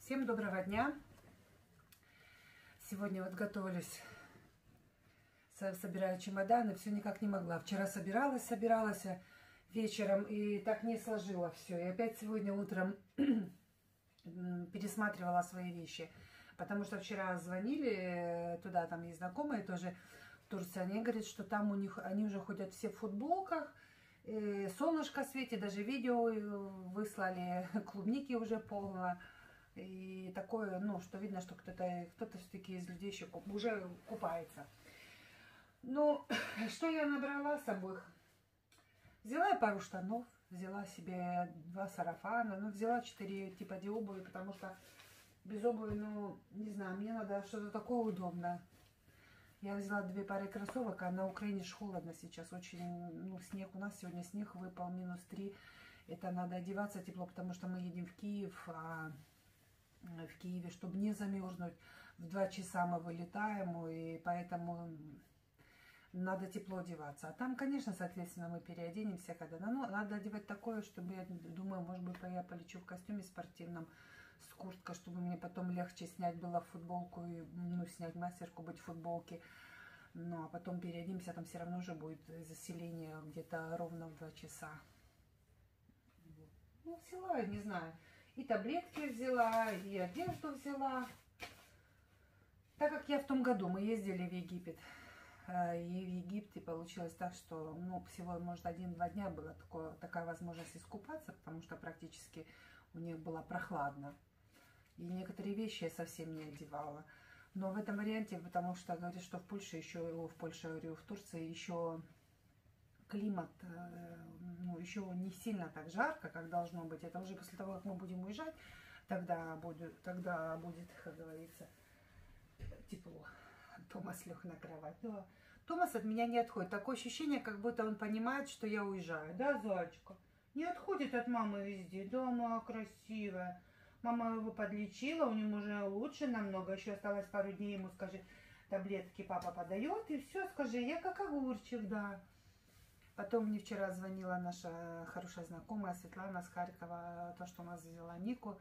Всем доброго дня! Сегодня вот готовлюсь, собираю чемоданы, все никак не могла. Вчера собиралась вечером и так не сложила все. И опять сегодня утром пересматривала свои вещи. Потому что вчера звонили туда, там есть знакомые тоже в Турции. Они говорят, что там у них, они уже ходят все в футболках. Солнышко светит, даже видео выслали, клубники уже полно. И такое, ну, что видно, что кто-то все-таки из людей еще уже купается. Ну, что я набрала с собой? Взяла я пару штанов, взяла себе 2 сарафана, ну, взяла 4 типа обуви, потому что без обуви, ну, не знаю, мне надо что-то такое удобное. Я взяла 2 пары кроссовок, а на Украине ж холодно сейчас, очень, ну, снег, у нас сегодня снег выпал, -3. Это надо одеваться тепло, потому что мы едем в Киев, а в Киеве, чтобы не замерзнуть, в 2 часа мы вылетаем, и поэтому надо тепло одеваться. А там, конечно, соответственно, мы переоденемся, когда надо одевать такое, чтобы, я думаю, может быть, я полечу в костюме спортивном с курткой, чтобы мне потом легче снять было футболку и, ну, снять мастерку, быть в футболке. Ну, а потом переоденемся, там все равно уже будет заселение где-то ровно в 2 часа. Ну, взяла, я не знаю. И таблетки взяла, и одежду взяла. Так как я в том году, мы ездили в Египет. И в Египте получилось так, что, ну, всего, может, 1-2 дня была такая возможность искупаться, потому что практически у них было прохладно. И некоторые вещи я совсем не одевала. Но в этом варианте, потому что говорят, что в Польше еще, в Турции еще климат, ну, еще не сильно так жарко, как должно быть. Это уже после того, как мы будем уезжать, тогда будет, как говорится, тепло. Томас лег на кровать. Да. Томас от меня не отходит. Такое ощущение, как будто он понимает, что я уезжаю. Да, зайчка? Не отходит от мамы везде. Да, моя красивая. Мама его подлечила, у него уже лучше намного. Еще осталось пару дней, ему, скажи, таблетки папа подает. И все, скажи, я как огурчик, да. Потом мне вчера звонила наша хорошая знакомая Светлана с Харькова, то, что у нас взяла Нику,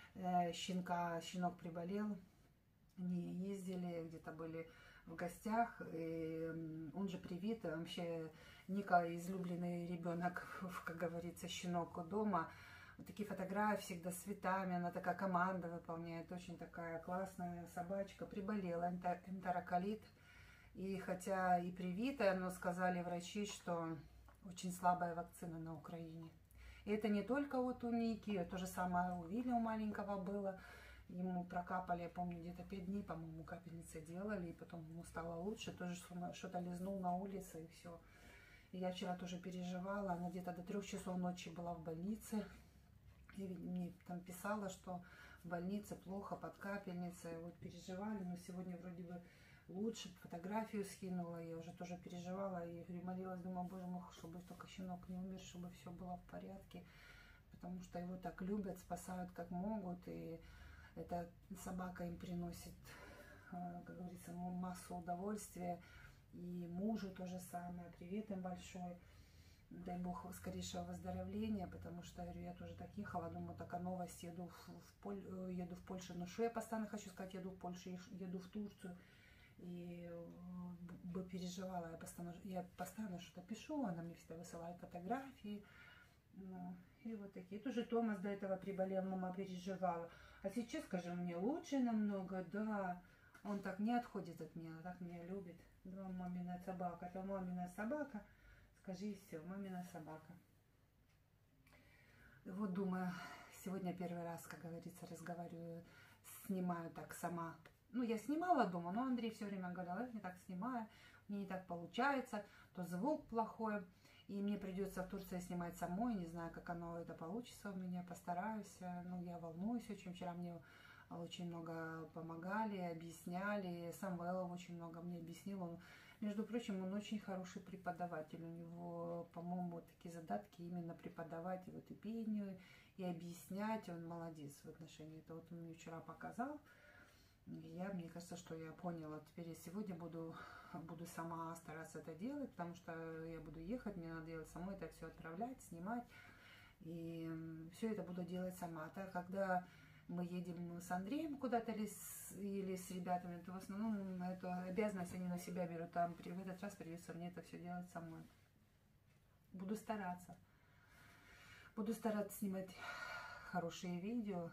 щенок приболел, они ездили, где-то были в гостях, и он же привит, вообще Ника излюбленный ребенок, как говорится, щенок дома. Вот такие фотографии всегда с цветами, она такая команда выполняет, очень такая классная собачка, приболела, энтероколит. И хотя и привитая, но сказали врачи, что очень слабая вакцина на Украине. И это не только вот у Ники, то же самое у Вилли, у маленького было. Ему прокапали, я помню, где-то 5 дней, по-моему, капельницы делали, и потом ему стало лучше. Тоже что-то лизнул на улице, и все. И я вчера тоже переживала, она где-то до 3 часов ночи была в больнице. И мне там писала, что в больнице плохо, под капельницей, вот переживали, но сегодня вроде бы лучше, фотографию скинула, я уже тоже переживала и молилась, думаю, боже мой, чтобы только щенок не умер, чтобы все было в порядке, потому что его так любят, спасают как могут, и эта собака им приносит, как говорится, массу удовольствия, и мужу то же самое, привет им большой, дай бог скорейшего выздоровления, потому что, говорю, я тоже так ехала, думаю, такая новость, еду в Польшу, но что я постоянно хочу сказать, еду в Польшу, еду в Турцию. И бы переживала, я постоянно что-то пишу, она мне всегда высылает фотографии. Ну, и вот такие. Тоже Томас до этого приболел, мама переживала. А сейчас, скажи, мне лучше намного, да. Он так не отходит от меня, так меня любит. Да, мамина собака, это мамина собака. Скажи, все, мамина собака. И вот думаю, сегодня первый раз, как говорится, разговариваю, снимаю так сама. Ну, я снимала дома, но Андрей все время говорил, я не так снимаю, мне не так получается, то звук плохой, и мне придется в Турции снимать самой, не знаю, как оно это получится у меня, постараюсь, ну, я волнуюсь очень, вчера мне очень много помогали, объясняли, Самвелов очень много мне объяснил, он, между прочим, он очень хороший преподаватель, у него, по-моему, такие задатки именно преподавать вот и пению, и объяснять, он молодец в отношении, это вот он мне вчера показал. Мне кажется, что я поняла. Теперь я сегодня буду сама стараться это делать, потому что я буду ехать, мне надо делать самой это все отправлять, снимать. И все это буду делать сама. Так, когда мы едем с Андреем куда-то или с ребятами, то в основном эту обязанность они на себя берут. Там в этот раз придется мне это все делать самой. Буду стараться. Буду стараться снимать хорошие видео.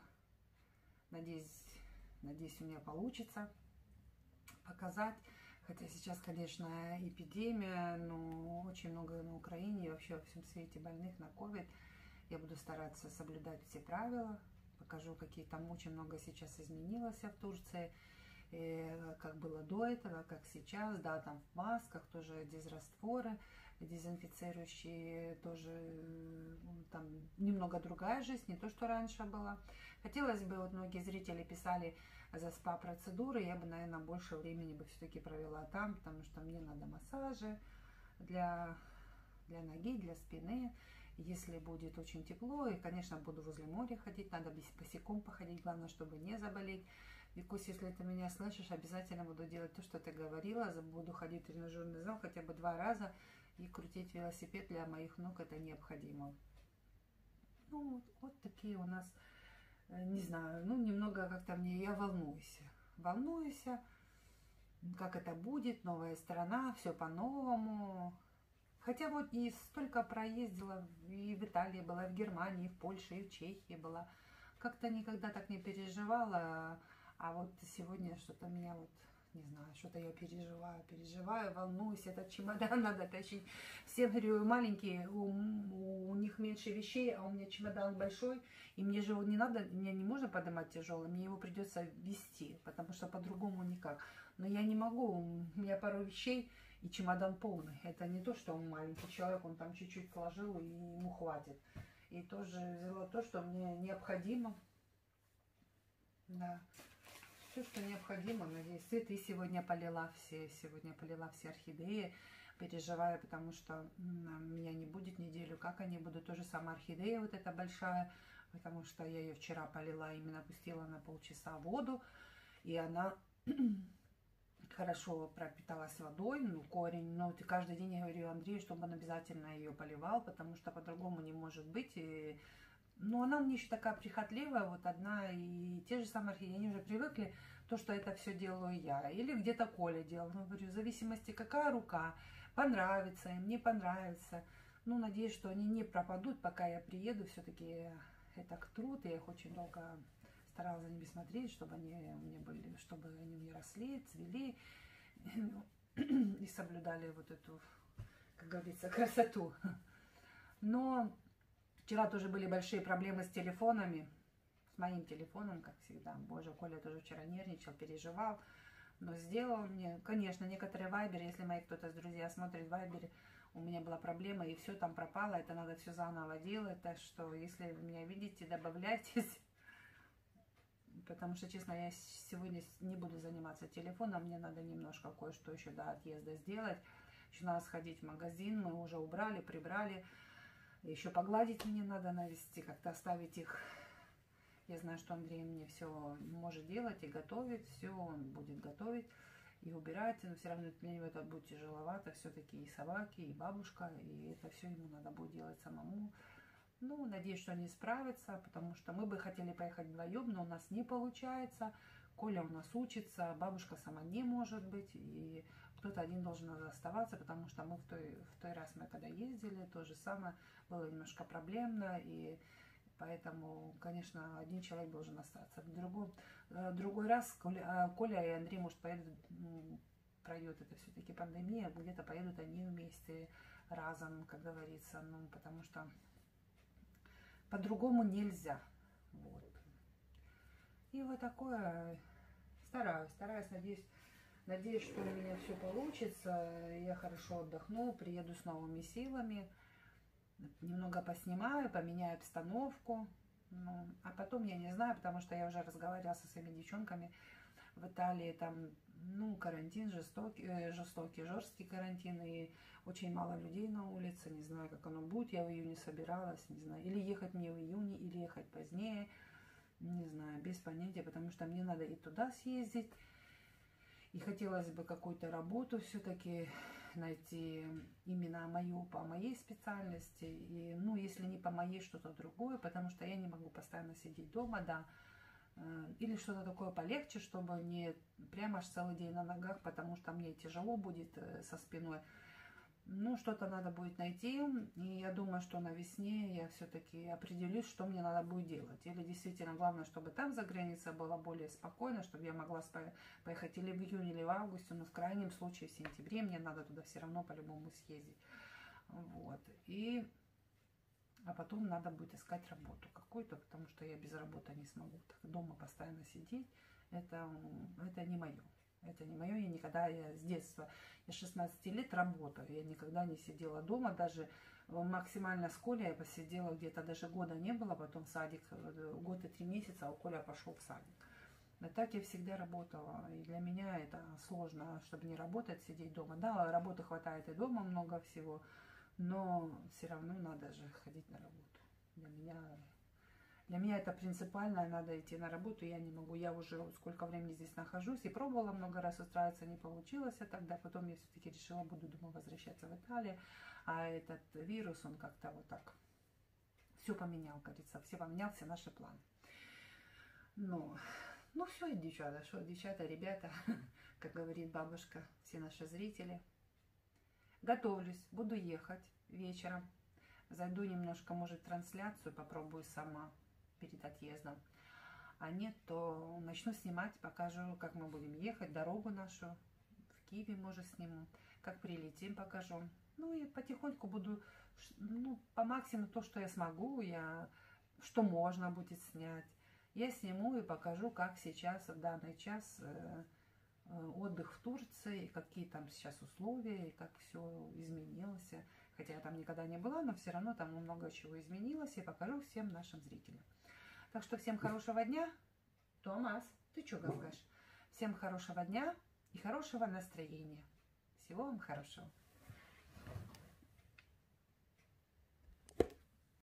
Надеюсь, у меня получится показать. Хотя сейчас, конечно, эпидемия, но очень много на Украине и вообще во всем свете больных на COVID. Я буду стараться соблюдать все правила. Покажу, какие там очень много сейчас изменилось в Турции. Как было до этого, как сейчас. Да, там в масках тоже дезрастворы, дезинфицирующие, тоже там немного другая жизнь, не то, что раньше было. Хотелось бы, вот многие зрители писали за СПА-процедуры, я бы, наверное, больше времени бы все-таки провела там, потому что мне надо массажи для ноги, для спины. Если будет очень тепло, и, конечно, буду возле моря ходить, надо босиком походить, главное, чтобы не заболеть. Викусь, если ты меня слышишь, обязательно буду делать то, что ты говорила, буду ходить в тренажерный зал хотя бы 2 раза и крутить велосипед для моих ног, это необходимо. Ну, вот такие у нас, не знаю, ну, немного как-то я волнуюсь, как это будет, новая страна, все по-новому. Хотя вот и столько проездила, и в Италии была, и в Германии, и в Польше, и в Чехии была. Как-то никогда так не переживала, а вот сегодня что-то меня вот, не знаю, что-то я переживаю, волнуюсь, этот чемодан надо тащить. Всем говорю, маленькие, у них меньше вещей, а у меня чемодан большой, и мне же его не надо, мне не можно поднимать тяжелый, мне его придется везти, потому что по-другому никак. Но я не могу, у меня пару вещей, и чемодан полный. Это не то, что он маленький человек, он там чуть-чуть сложил, и ему хватит. И тоже взяла то, что мне необходимо. Да. Все, что необходимо. Надеюсь, цветы сегодня полила все орхидеи. Переживаю, потому что меня не будет неделю. Как они будут? То же самое орхидея вот эта большая, потому что я ее вчера полила, именно пустила на полчаса воду, и она хорошо пропиталась водой, ну, корень. Но каждый день я говорю Андрею, чтобы он обязательно ее поливал, потому что по-другому не может быть. И, ну, она у меня еще такая прихотливая, вот одна, и те же самые орхидеи, они уже привыкли, то, что это все делаю я. Или где-то Коля делал. Ну, говорю, в зависимости, какая рука, понравится им, не понравится. Ну, надеюсь, что они не пропадут, пока я приеду. Все-таки это труд, я их очень долго старалась за ними смотреть, чтобы они у меня были, чтобы они у меня росли, цвели и соблюдали вот эту, как говорится, красоту. Но вчера тоже были большие проблемы с телефонами, с моим телефоном, как всегда. Боже, Коля тоже вчера нервничал, переживал, но сделал мне, конечно, некоторые вайберы, если мои кто-то с друзья смотрит вайберы, у меня была проблема, и все там пропало, это надо все заново делать, так что, если вы меня видите, добавляйтесь. Потому что, честно, я сегодня не буду заниматься телефоном. Мне надо немножко кое-что еще до отъезда сделать. Еще надо сходить в магазин. Мы уже убрали, прибрали. Еще погладить мне надо, навести, как-то оставить их. Я знаю, что Андрей мне все может делать и готовить. Все он будет готовить и убирать. Но все равно для него это будет тяжеловато. Все-таки и собаки, и бабушка. И это все ему надо будет делать самому. Ну, надеюсь, что они справятся, потому что мы бы хотели поехать вдвоем, но у нас не получается. Коля у нас учится, бабушка сама не может быть, и кто-то один должен оставаться, потому что мы в той раз, мы когда ездили, то же самое было немножко проблемно, и поэтому, конечно, один человек должен остаться. Другой раз Коля и Андрей, может, поедут, пройдет это все-таки пандемия, где-то поедут они вместе разом, как говорится, ну, потому что по-другому нельзя. Вот. И вот такое. Стараюсь, надеюсь, что у меня все получится. Я хорошо отдохну, приеду с новыми силами. Немного поснимаю, поменяю обстановку. Ну, а потом я не знаю, потому что я уже разговаривала со своими девчонками в Италии. Там, ну, карантин жесткий карантин. И очень мало людей на улице, не знаю, как оно будет. Я в июне собиралась, не знаю, или ехать мне в июне, или ехать позднее, не знаю, без понятия, потому что мне надо и туда съездить. И хотелось бы какую-то работу все-таки найти именно мою, по моей специальности. И, ну, если не по моей, что-то другое, потому что я не могу постоянно сидеть дома, да. Или что-то такое полегче, чтобы не прямо аж целый день на ногах, потому что мне тяжело будет со спиной. Ну, что-то надо будет найти, и я думаю, что на весне я все-таки определюсь, что мне надо будет делать. Или действительно главное, чтобы там за границей было более спокойно, чтобы я могла поехать или в июне, или в августе, но в крайнем случае в сентябре мне надо туда все равно по-любому съездить. Вот. А потом надо будет искать работу какую-то, потому что я без работы не смогу так дома постоянно сидеть. Это не мое. Это не мое. Я с детства, я 16 лет работаю. Я никогда не сидела дома. Даже в максимально в школе я посидела где-то, даже года не было. Потом в садик, год и 3 месяца, а у Коля пошел в садик. Но так я всегда работала. И для меня это сложно, чтобы не работать, сидеть дома. Да, работы хватает и дома много всего. Но все равно надо же ходить на работу. Для меня это принципиально, надо идти на работу, я не могу. Я уже сколько времени здесь нахожусь и пробовала много раз устраиваться, не получилось. А тогда потом я все-таки решила, буду, думаю, возвращаться в Италию. А этот вирус, он как-то вот так все поменял, говорится, все поменял, все наши планы. Ну все, девчата, ребята, как говорит бабушка, все наши зрители. Готовлюсь, буду ехать вечером. Зайду немножко, может, трансляцию попробую сама перед отъездом. А нет, то начну снимать, покажу, как мы будем ехать, дорогу нашу. В Киеве, может, сниму. Как прилетим, покажу. Ну и потихоньку буду, по максимуму то, что я смогу, что можно будет снять. Я сниму и покажу, как сейчас, в данный час, отдых в Турции, какие там сейчас условия, и как все изменилось. Хотя я там никогда не была, но все равно там много чего изменилось, и покажу всем нашим зрителям. Так что всем хорошего дня. Томас, ты что говоришь? Всем хорошего дня и хорошего настроения. Всего вам хорошего.